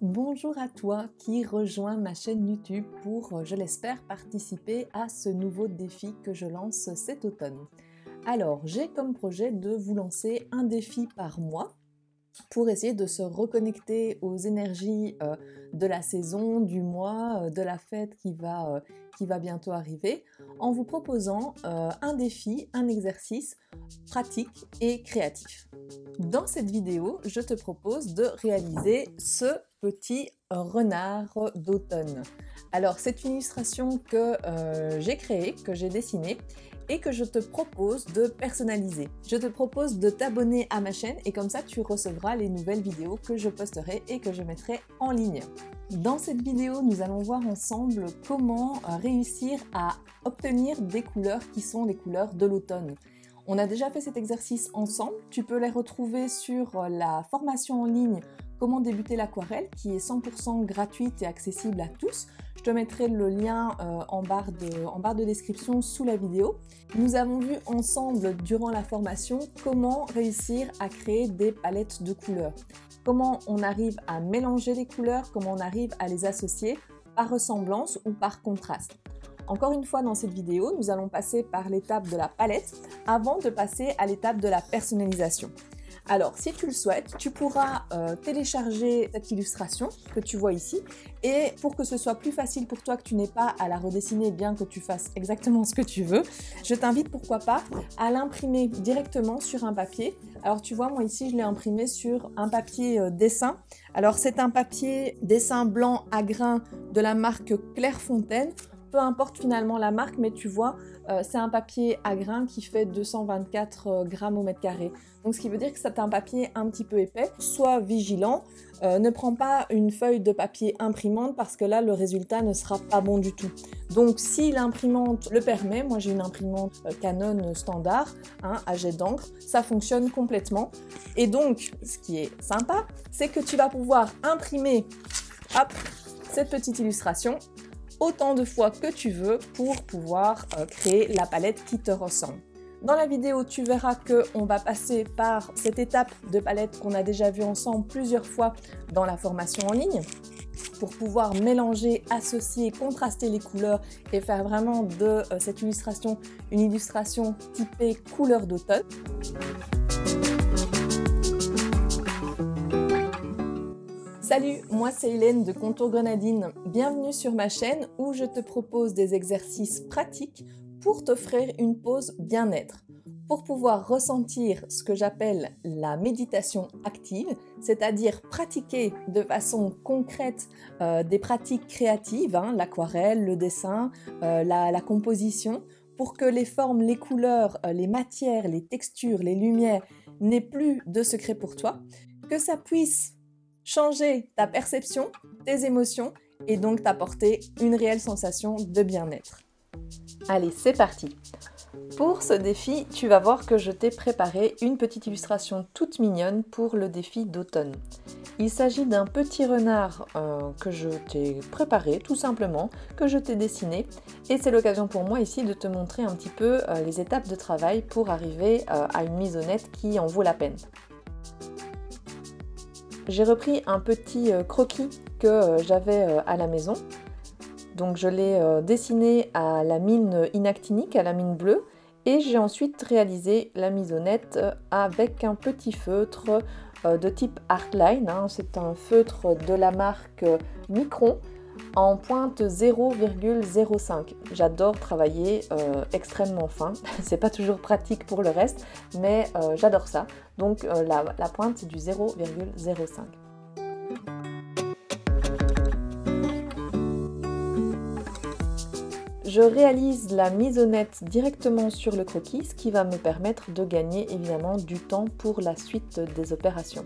Bonjour à toi qui rejoins ma chaîne YouTube pour, je l'espère, participer à ce nouveau défi que je lance cet automne. Alors, j'ai comme projet de vous lancer un défi par mois pour essayer de se reconnecter aux énergies de la saison, du mois, de la fête qui va bientôt arriver, en vous proposant un défi, un exercice pratique et créatif. Dans cette vidéo, je te propose de réaliser ce petit renard d'automne. Alors, c'est une illustration que j'ai créée, que j'ai dessinée, et que je te propose de personnaliser. Je te propose de t'abonner à ma chaîne et comme ça tu recevras les nouvelles vidéos que je posterai et que je mettrai en ligne. Dans cette vidéo, nous allons voir ensemble comment réussir à obtenir des couleurs qui sont les couleurs de l'automne. On a déjà fait cet exercice ensemble, tu peux les retrouver sur la formation en ligne Comment débuter l'aquarelle qui est 100% gratuite et accessible à tous. Je te mettrai le lien en barre de description sous la vidéo. Nous avons vu ensemble durant la formation comment réussir à créer des palettes de couleurs. Comment on arrive à mélanger les couleurs, comment on arrive à les associer par ressemblance ou par contraste. Encore une fois dans cette vidéo, nous allons passer par l'étape de la palette avant de passer à l'étape de la personnalisation. Alors, si tu le souhaites, tu pourras télécharger cette illustration que tu vois ici et pour que ce soit plus facile pour toi, que tu n'aies pas à la redessiner bien que tu fasses exactement ce que tu veux, je t'invite pourquoi pas à l'imprimer directement sur un papier. Alors tu vois, moi ici je l'ai imprimé sur un papier dessin. Alors c'est un papier dessin blanc à grains de la marque Clairefontaine. Peu importe finalement la marque, mais tu vois, c'est un papier à grains qui fait 224 grammes au mètre carré. Donc ce qui veut dire que c'est un papier un petit peu épais. Sois vigilant, ne prends pas une feuille de papier imprimante parce que là le résultat ne sera pas bon du tout. Donc si l'imprimante le permet, moi j'ai une imprimante Canon standard, à jet d'encre, ça fonctionne complètement. Et donc ce qui est sympa, c'est que tu vas pouvoir imprimer cette petite illustration autant de fois que tu veux pour pouvoir créer la palette qui te ressemble. Dans la vidéo, tu verras qu'on va passer par cette étape de palette qu'on a déjà vue ensemble plusieurs fois dans la formation en ligne pour pouvoir mélanger, associer, contraster les couleurs et faire vraiment de cette illustration une illustration typée couleur d'automne. Salut, moi c'est Hélène de Contour Grenadine. Bienvenue sur ma chaîne où je te propose des exercices pratiques pour t'offrir une pause bien-être, pour pouvoir ressentir ce que j'appelle la méditation active, c'est-à-dire pratiquer de façon concrète des pratiques créatives, l'aquarelle, le dessin, la composition, pour que les formes, les couleurs, les matières, les textures, les lumières n'aient plus de secret pour toi, que ça puisse changer ta perception, tes émotions et donc t'apporter une réelle sensation de bien-être. Allez, c'est parti! Pour ce défi, tu vas voir que je t'ai préparé une petite illustration toute mignonne pour le défi d'automne. Il s'agit d'un petit renard que je t'ai préparé tout simplement, que je t'ai dessiné et c'est l'occasion pour moi ici de te montrer un petit peu les étapes de travail pour arriver à une mise au net qui en vaut la peine. J'ai repris un petit croquis que j'avais à la maison. Donc je l'ai dessiné à la mine inactinique, à la mine bleue. Et j'ai ensuite réalisé la mise au net avec un petit feutre de type Artline. C'est un feutre de la marque Micron en pointe 0,05. J'adore travailler extrêmement fin. C'est pas toujours pratique pour le reste, mais j'adore ça. Donc la pointe c'est du 0,05. Je réalise la mise au net directement sur le croquis, ce qui va me permettre de gagner évidemment du temps pour la suite des opérations.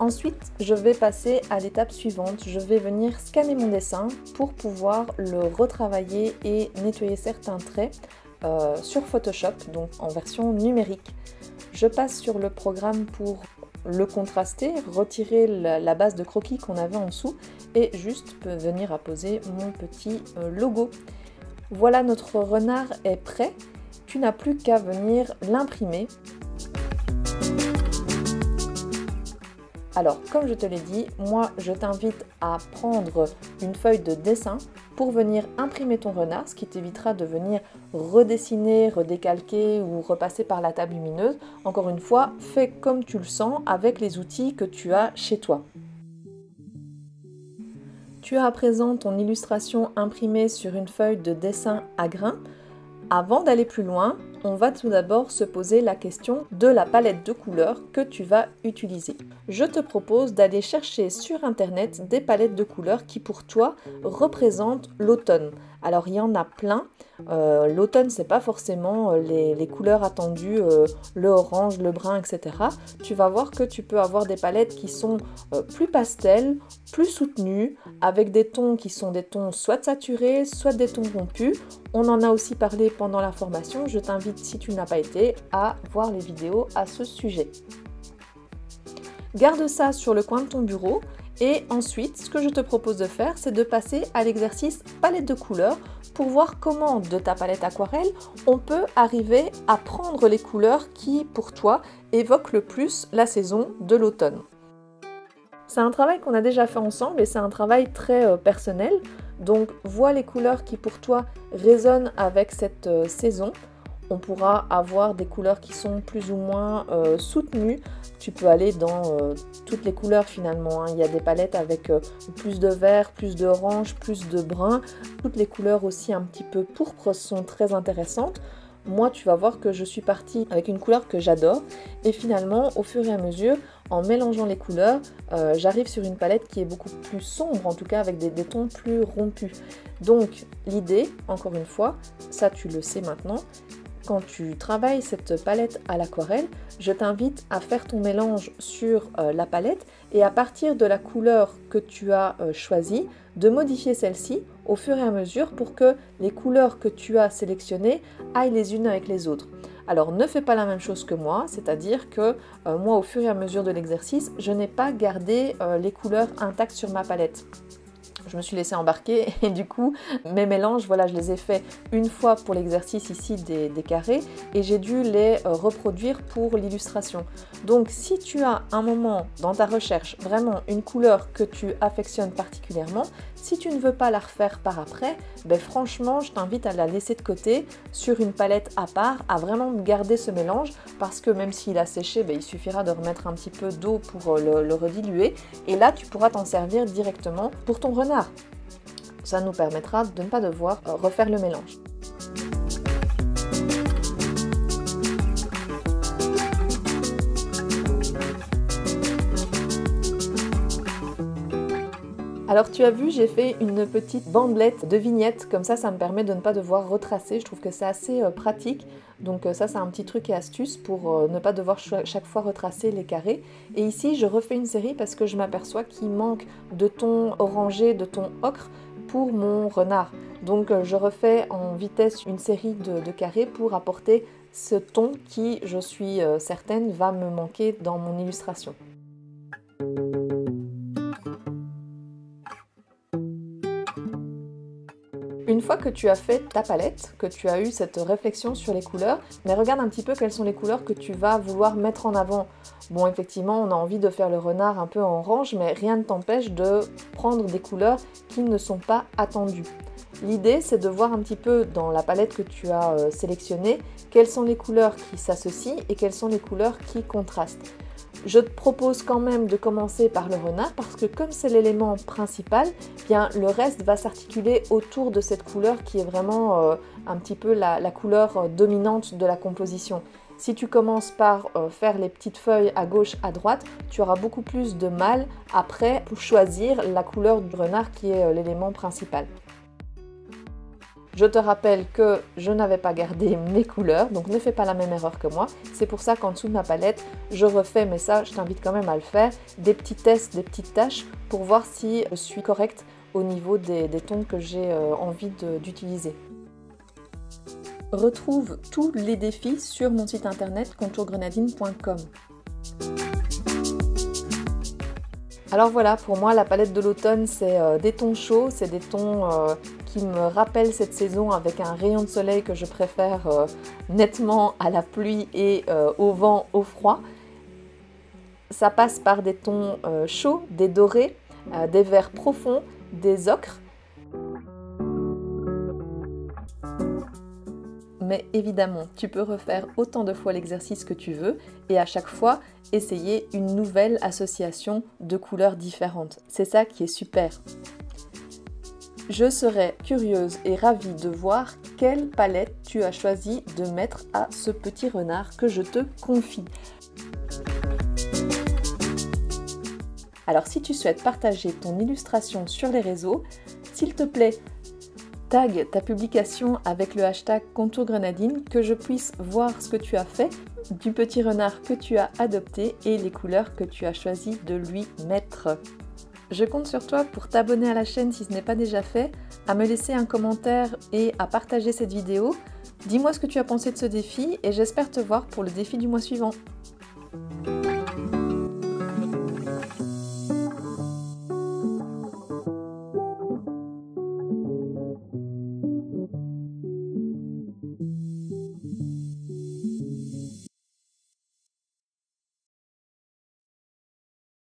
Ensuite, je vais passer à l'étape suivante. Je vais venir scanner mon dessin pour pouvoir le retravailler et nettoyer certains traits sur Photoshop, donc en version numérique. Je passe sur le programme pour le contraster, retirer la base de croquis qu'on avait en dessous et juste venir apposer mon petit logo. Voilà, notre renard est prêt. Tu n'as plus qu'à venir l'imprimer. Alors, comme je te l'ai dit, moi je t'invite à prendre une feuille de dessin pour venir imprimer ton renard, ce qui t'évitera de venir redessiner, redécalquer ou repasser par la table lumineuse. Encore une fois, fais comme tu le sens avec les outils que tu as chez toi. Tu as à présent ton illustration imprimée sur une feuille de dessin à grains. Avant d'aller plus loin, on va tout d'abord se poser la question de la palette de couleurs que tu vas utiliser. Je te propose d'aller chercher sur internet des palettes de couleurs qui pour toi représentent l'automne. Alors il y en a plein. L'automne c'est pas forcément les couleurs attendues, le orange, le brun, etc. Tu vas voir que tu peux avoir des palettes qui sont plus pastel, plus soutenues, avec des tons qui sont des tons soit saturés, soit des tons rompus. On en a aussi parlé pendant la formation. Je t'invite, si tu n'as pas été, à voir les vidéos à ce sujet. Garde ça sur le coin de ton bureau et ensuite, ce que je te propose de faire, c'est de passer à l'exercice palette de couleurs pour voir comment, de ta palette aquarelle, on peut arriver à prendre les couleurs qui, pour toi, évoquent le plus la saison de l'automne. C'est un travail qu'on a déjà fait ensemble et c'est un travail très personnel. Donc, vois les couleurs qui, pour toi, résonnent avec cette saison. On pourra avoir des couleurs qui sont plus ou moins soutenues. Tu peux aller dans toutes les couleurs finalement, hein. Il y a des palettes avec plus de vert, plus d'orange, plus de brun. Toutes les couleurs aussi un petit peu pourpres sont très intéressantes. Moi, tu vas voir que je suis partie avec une couleur que j'adore. Et finalement, au fur et à mesure, en mélangeant les couleurs, j'arrive sur une palette qui est beaucoup plus sombre, en tout cas avec des tons plus rompus. Donc, l'idée, encore une fois, ça tu le sais maintenant, quand tu travailles cette palette à l'aquarelle, je t'invite à faire ton mélange sur la palette et à partir de la couleur que tu as choisie, de modifier celle-ci au fur et à mesure pour que les couleurs que tu as sélectionnées aillent les unes avec les autres. Alors ne fais pas la même chose que moi, c'est-à-dire que moi au fur et à mesure de l'exercice, je n'ai pas gardé les couleurs intactes sur ma palette. Je me suis laissée embarquer et du coup mes mélanges, voilà, je les ai fait une fois pour l'exercice ici des carrés et j'ai dû les reproduire pour l'illustration. Donc si tu as un moment dans ta recherche vraiment une couleur que tu affectionnes particulièrement, si tu ne veux pas la refaire par après, ben franchement je t'invite à la laisser de côté sur une palette à part, à vraiment garder ce mélange parce que même s'il a séché, ben, il suffira de remettre un petit peu d'eau pour le rediluer et là tu pourras t'en servir directement pour ton renard. Ça nous permettra de ne pas devoir refaire le mélange. Alors tu as vu, j'ai fait une petite bandelette de vignettes, comme ça me permet de ne pas devoir retracer, je trouve que c'est assez pratique. Donc ça c'est un petit truc et astuce pour ne pas devoir chaque fois retracer les carrés. Et ici je refais une série parce que je m'aperçois qu'il manque de ton orangé, de ton ocre pour mon renard. Donc je refais en vitesse une série de carrés pour apporter ce ton qui, je suis certaine, va me manquer dans mon illustration. Une fois que tu as fait ta palette, que tu as eu cette réflexion sur les couleurs, mais regarde un petit peu quelles sont les couleurs que tu vas vouloir mettre en avant. Bon, effectivement, on a envie de faire le renard un peu en orange, mais rien ne t'empêche de prendre des couleurs qui ne sont pas attendues. L'idée, c'est de voir un petit peu dans la palette que tu as sélectionnée, quelles sont les couleurs qui s'associent et quelles sont les couleurs qui contrastent. Je te propose quand même de commencer par le renard parce que comme c'est l'élément principal, bien le reste va s'articuler autour de cette couleur qui est vraiment un petit peu la couleur dominante de la composition. Si tu commences par faire les petites feuilles à gauche, à droite, tu auras beaucoup plus de mal après pour choisir la couleur du renard qui est l'élément principal. Je te rappelle que je n'avais pas gardé mes couleurs, donc ne fais pas la même erreur que moi. C'est pour ça qu'en dessous de ma palette, je refais, mais ça je t'invite quand même à le faire, des petits tests, des petites tâches pour voir si je suis correcte au niveau des tons que j'ai envie d'utiliser. Retrouve tous les défis sur mon site internet contourgrenadine.com. Alors voilà, pour moi la palette de l'automne c'est des tons chauds, c'est des tons qui me rappellent cette saison avec un rayon de soleil que je préfère nettement à la pluie et au vent, au froid. Ça passe par des tons chauds, des dorés, des verts profonds, des ocres. Mais évidemment, tu peux refaire autant de fois l'exercice que tu veux et à chaque fois essayer une nouvelle association de couleurs différentes. C'est ça qui est super. Je serais curieuse et ravie de voir quelle palette tu as choisi de mettre à ce petit renard que je te confie. Alors si tu souhaites partager ton illustration sur les réseaux, s'il te plaît, tag ta publication avec le hashtag contourgrenadine, que je puisse voir ce que tu as fait du petit renard que tu as adopté et les couleurs que tu as choisi de lui mettre. Je compte sur toi pour t'abonner à la chaîne si ce n'est pas déjà fait, à me laisser un commentaire et à partager cette vidéo. Dis-moi ce que tu as pensé de ce défi et j'espère te voir pour le défi du mois suivant.